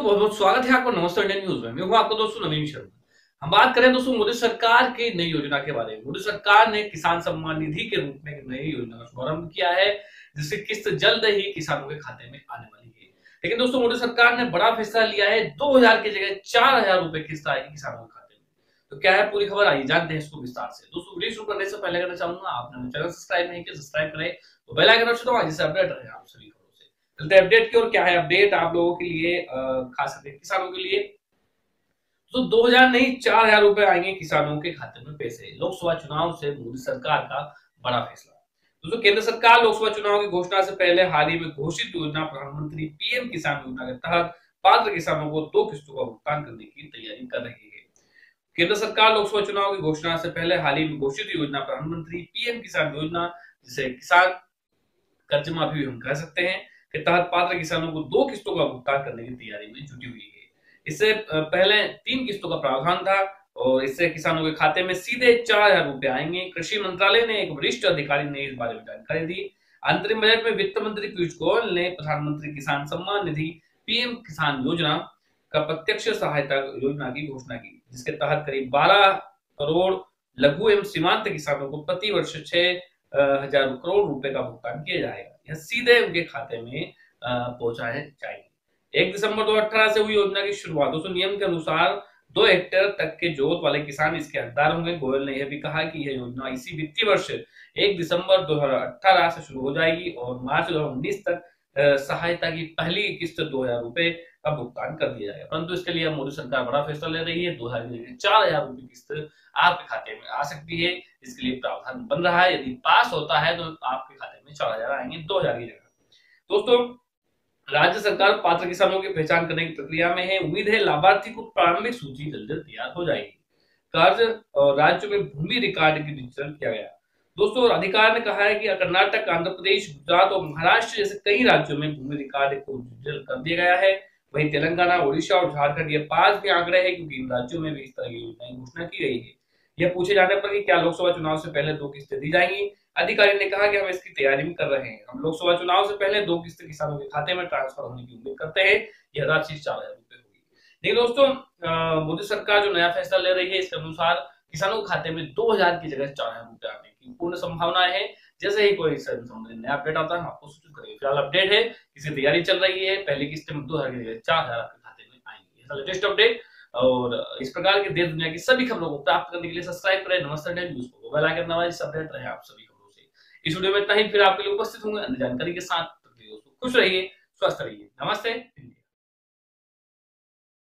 दोस्तों बहुत बहुत स्वागत है आपका नमस्ते इंडियन न्यूज में। मैं हूं आपका दोस्तों नवीन शर्मा। हम बात करें दोस्तों मोदी सरकार की नई योजना के बारे में। मोदी सरकार ने किसान सम्मान निधि के रूप में एक नई योजना का शुभारंभ किया है, जिसकी किस्त जल्द ही किसानों के खाते में आने वाली है। लेकिन दोस्तों मोदी सरकार ने बड़ा फैसला लिया है, 2000 की जगह 4000 रुपए किस्त आएगी किसानों के खाते में। तो क्या है पूरी खबर, आइए जानते हैं इसको विस्तार से। दोस्तों वीडियो शुरू करने से पहले कहना चाहूंगा, आपने चैनल सब्सक्राइब नहीं किया सब्सक्राइब करें, तो बेल आइकन दबाएं दबाएं जिससे अपडेट रहे आप सभी। चलते हैं अपडेट की ओर। क्या है अपडेट आप लोगों के लिए, खास करके किसानों के लिए। तो 2000 नहीं 4000 रुपए आएंगे किसानों के खाते में पैसे। लोकसभा चुनाव से मोदी सरकार का बड़ा फैसला। दोस्तों केंद्र सरकार लोकसभा चुनाव की घोषणा से पहले हाल ही में घोषित योजना प्रधानमंत्री पीएम किसान योजना के तहत पात्र किसानों को 2 किस्तों का भुगतान करने की तैयारी कर रही है। केंद्र सरकार लोकसभा चुनाव की घोषणा से पहले हाल ही में घोषित योजना प्रधानमंत्री पीएम किसान योजना, जिसे किसान कर्ज माफी भी हम कह सकते हैं, के तहत पात्र किसानों को 2 किस्तों का भुगतान करने की तैयारी में जुटी हुई है। इससे पहले 3 किस्तों का प्रावधान था और इससे किसानों के खाते में सीधे 4000 रुपए आएंगे। कृषि मंत्रालय ने एक वरिष्ठ अधिकारी ने इस बारे में जानकारी दी। अंतरिम बजट में वित्त मंत्री पीयूष गोयल ने प्रधानमंत्री किसान सम्मान निधि पीएम किसान योजना का प्रत्यक्ष सहायता योजना की घोषणा की, जिसके तहत करीब 12 करोड़ लघु एवं सीमांत किसानों को प्रति वर्ष 6000 करोड़ रुपए का भुगतान किया जाएगा। यह सीधे उनके खाते में पहुंचाए जाएंगे। 1 दिसंबर 2018 से हुई योजना की शुरुआत। दोस्तों नियम के अनुसार 2 हेक्टेयर तक के जोत वाले किसान इसके हकदार होंगे। गोयल ने यह भी कहा कि यह योजना इसी वित्तीय वर्ष 1 दिसंबर 2018 से शुरू हो जाएगी और मार्च 2019 तक सहायता की पहली किस्त 2000 रुपए का भुगतान कर दिया जाएगा। परंतु इसके लिए मोदी सरकार बड़ा फैसला ले रही है। 2000 की जगह 4000 रुपए किस्त आपके खाते में आ सकती है। इसके लिए प्रावधान बन रहा है। यदि पास होता है तो आपके खाते में 4000 आएंगे 2000 की जगह। दोस्तों राज्य सरकार पात्र किसानों की पहचान करने की प्रक्रिया में है। उम्मीद है लाभार्थी को प्रारंभिक सूची जल्द तैयार हो जाएगी। कर्ज और राज्य में भूमि रिकॉर्ड की डिजिटल किया गया। दोस्तों अधिकार ने कहा है कि कर्नाटक, आंध्र प्रदेश, गुजरात और महाराष्ट्र जैसे कई राज्यों में भूमि रिकॉर्ड को डिजिटल कर दिया गया है। वहीं तेलंगाना, ओडिशा और झारखंड ये 5 भी आंकड़े हैं, क्योंकि इन राज्यों में भी इस तरह की योजनाएं घोषणा की गई है। यह पूछे जाने पर कि क्या लोकसभा चुनाव से पहले 2 किस्तें दी जाएंगी, अधिकारी ने कहा कि हम इसकी तैयारी भी कर रहे हैं। हम लोकसभा चुनाव से पहले 2 किस्तें किसानों के खाते में ट्रांसफर होने की उम्मीद करते हैं। यह राशि 4000 रुपए होगी। लेकिन दोस्तों मोदी सरकार जो नया फैसला ले रही है, इसके अनुसार किसानों के खाते में 2000 की जगह 4000 रुपए आने की पूर्ण संभावनाएं है। जैसे ही कोई नया अपडेट आता है हम आपको सूचित करेंगे। फिलहाल अपडेट है, इसकी तैयारी चल रही है। पहली किस्त में 2000 की जगह 4000 आपके खाते में आएंगे। लेटेस्ट अपडेट और इस प्रकार के देश दुनिया की सभी खबरों को प्राप्त करने के लिए सब्सक्राइब करें नमस्ते इंडियन न्यूज को, बेल आइकन दबाएं जिससे अपडेट रहे आप सभी खबरों से। इस वीडियो में इतना ही, फिर आपके लिए उपस्थित होंगे अन्य जानकारी के साथ। दोस्तों खुश रहिए, स्वस्थ रहिए। नमस्ते।